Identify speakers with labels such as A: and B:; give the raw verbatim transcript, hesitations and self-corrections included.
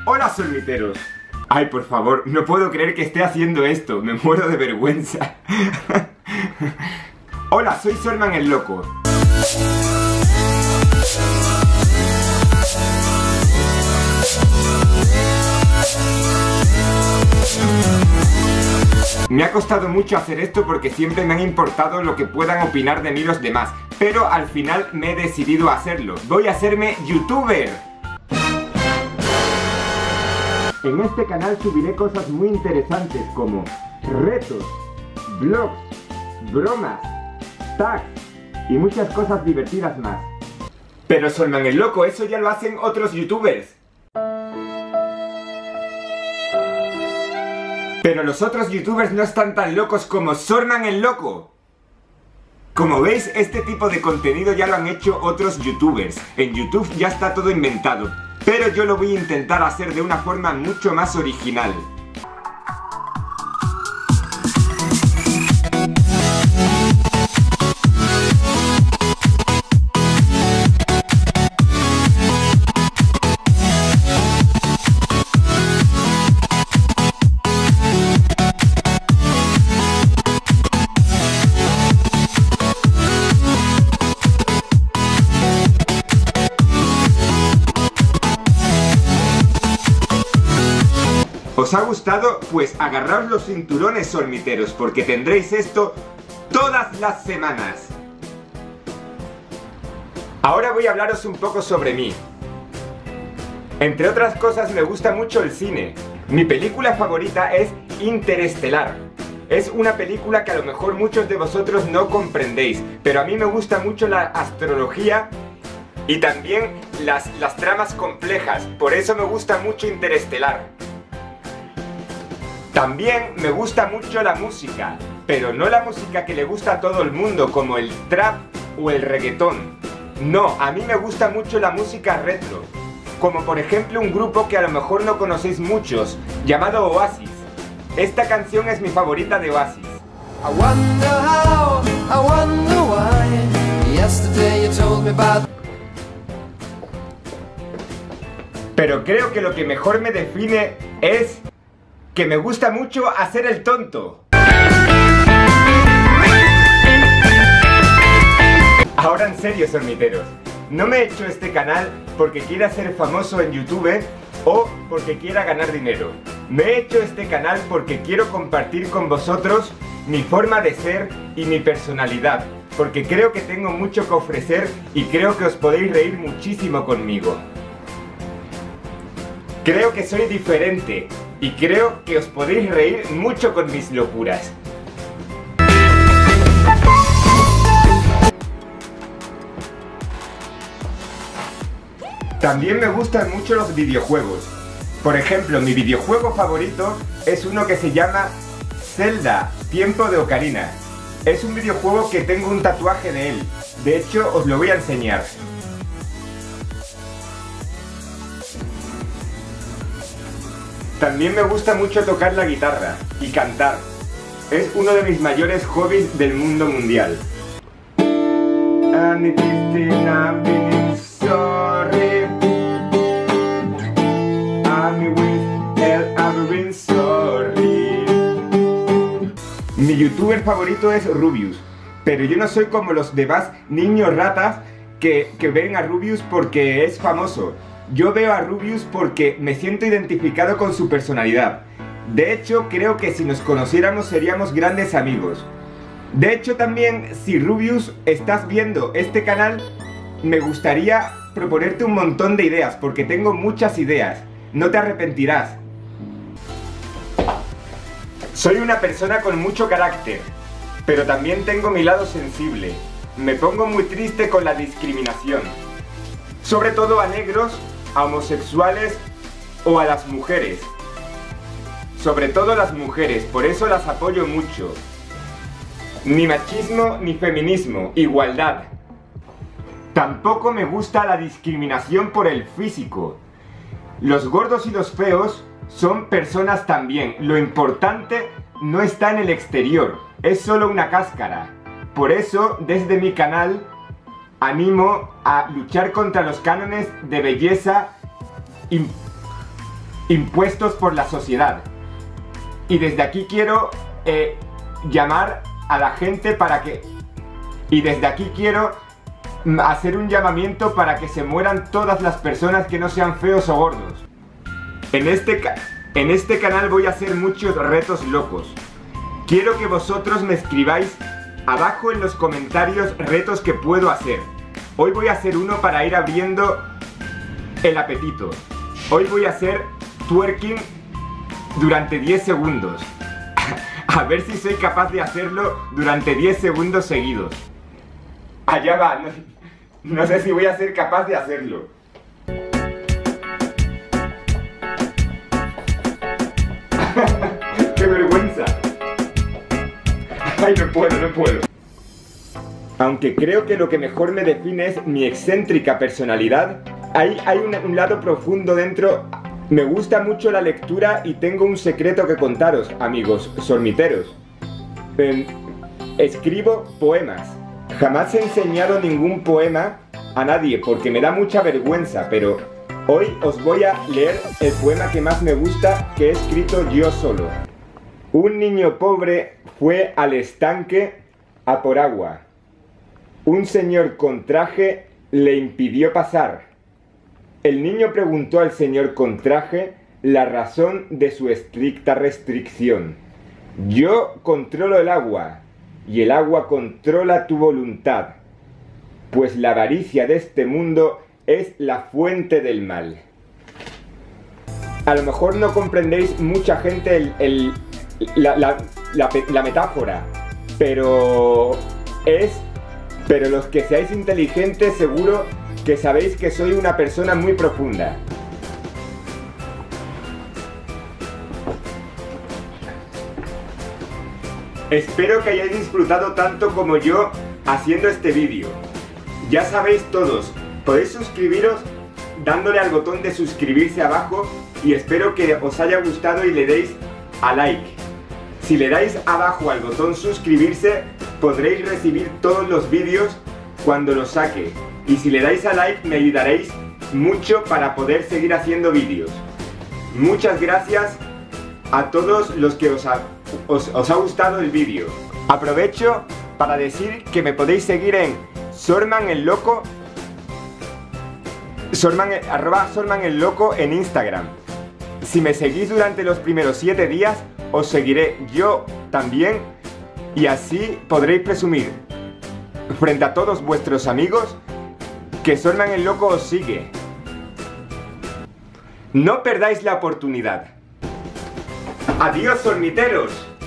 A: Hola solmiteros. Ay, por favor, no puedo creer que esté haciendo esto, me muero de vergüenza. Hola, soy Solman el Loco. Me ha costado mucho hacer esto porque siempre me han importado lo que puedan opinar de mí los demás, pero al final me he decidido a hacerlo. Voy a hacerme youtuber. En este canal subiré cosas muy interesantes como retos, vlogs, bromas, tags y muchas cosas divertidas más. Pero Solman el Loco, eso ya lo hacen otros youtubers. Pero los otros youtubers no están tan locos como Solman el Loco. Como veis, este tipo de contenido ya lo han hecho otros youtubers. En YouTube ya está todo inventado, pero yo lo voy a intentar hacer de una forma mucho más original. ¿Os ha gustado? Pues agarraos los cinturones, solmiteros, porque tendréis esto todas las semanas. Ahora voy a hablaros un poco sobre mí. Entre otras cosas, me gusta mucho el cine. Mi película favorita es Interestelar. Es una película que a lo mejor muchos de vosotros no comprendéis, pero a mí me gusta mucho la astrología y también las, las tramas complejas. Por eso me gusta mucho Interestelar. También me gusta mucho la música, pero no la música que le gusta a todo el mundo, como el trap o el reggaetón. No, a mí me gusta mucho la música retro, como por ejemplo un grupo que a lo mejor no conocéis muchos, llamado Oasis. Esta canción es mi favorita de Oasis. I wonder how, I wonder why, yesterday you told me about... Pero creo que lo que mejor me define es que me gusta mucho hacer el tonto. Ahora en serio, solmiteros, no me he hecho este canal porque quiera ser famoso en YouTube o porque quiera ganar dinero. Me he hecho este canal porque quiero compartir con vosotros mi forma de ser y mi personalidad, porque creo que tengo mucho que ofrecer y creo que os podéis reír muchísimo conmigo. Creo que soy diferente y creo que os podéis reír mucho con mis locuras. También me gustan mucho los videojuegos. Por ejemplo, mi videojuego favorito es uno que se llama Zelda, Tiempo de Ocarina. Es un videojuego que tengo un tatuaje de él. De hecho, os lo voy a enseñar. También me gusta mucho tocar la guitarra y cantar. Es uno de mis mayores hobbies del mundo mundial. Mi youtuber favorito es Rubius, pero yo no soy como los demás niños ratas que, que ven a Rubius porque es famoso. Yo veo a Rubius porque me siento identificado con su personalidad. De hecho, creo que si nos conociéramos seríamos grandes amigos. De hecho, también, si Rubius estás viendo este canal, me gustaría proponerte un montón de ideas, porque tengo muchas ideas. No te arrepentirás. Soy una persona con mucho carácter, pero también tengo mi lado sensible. Me pongo muy triste con la discriminación. Sobre todo a negros, a homosexuales o a las mujeres. Sobre todo a las mujeres, por eso las apoyo mucho. Ni machismo ni feminismo, igualdad. Tampoco me gusta la discriminación por el físico. Los gordos y los feos son personas también. Lo importante no está en el exterior, es solo una cáscara. Por eso, desde mi canal, animo a luchar contra los cánones de belleza y impuestos por la sociedad. Y desde aquí quiero eh, llamar a la gente para que... Y desde aquí quiero hacer un llamamiento para que se mueran todas las personas que no sean feos o gordos. En este, en este canal voy a hacer muchos retos locos. Quiero que vosotros me escribáis abajo en los comentarios retos que puedo hacer. Hoy voy a hacer uno para ir abriendo el apetito. Hoy voy a hacer twerking durante diez segundos. A ver si soy capaz de hacerlo durante diez segundos seguidos. Allá va, no, no sé si voy a ser capaz de hacerlo. ¡Qué vergüenza! ¡Ay, no puedo, no puedo! Aunque creo que lo que mejor me define es mi excéntrica personalidad, hay, hay un, un lado profundo dentro. Me gusta mucho la lectura y tengo un secreto que contaros, amigos sormiteros. Eh, escribo poemas. Jamás he enseñado ningún poema a nadie porque me da mucha vergüenza, pero hoy os voy a leer el poema que más me gusta, que he escrito yo solo. Un niño pobre fue al estanque a por agua. Un señor con traje le impidió pasar. El niño preguntó al señor con traje la razón de su estricta restricción. Yo controlo el agua, y el agua controla tu voluntad, pues la avaricia de este mundo es la fuente del mal. A lo mejor no comprendéis mucha gente el, el, la, la, la, la metáfora, pero es... Pero los que seáis inteligentes seguro que sabéis que soy una persona muy profunda. Espero que hayáis disfrutado tanto como yo haciendo este vídeo. Ya sabéis todos, podéis suscribiros dándole al botón de suscribirse abajo y espero que os haya gustado y le deis a like. Si le dais abajo al botón suscribirse, podréis recibir todos los vídeos cuando los saque. Y si le dais a like me ayudaréis mucho para poder seguir haciendo vídeos. Muchas gracias a todos los que os ha, os, os ha gustado el vídeo. Aprovecho para decir que me podéis seguir en Sorman el Loco, Sorman, arroba Sorman el Loco en Instagram. Si me seguís durante los primeros siete días, os seguiré yo también y así podréis presumir frente a todos vuestros amigos que Sorman el Loco os sigue. No perdáis la oportunidad. ¡Adiós, sormiteros!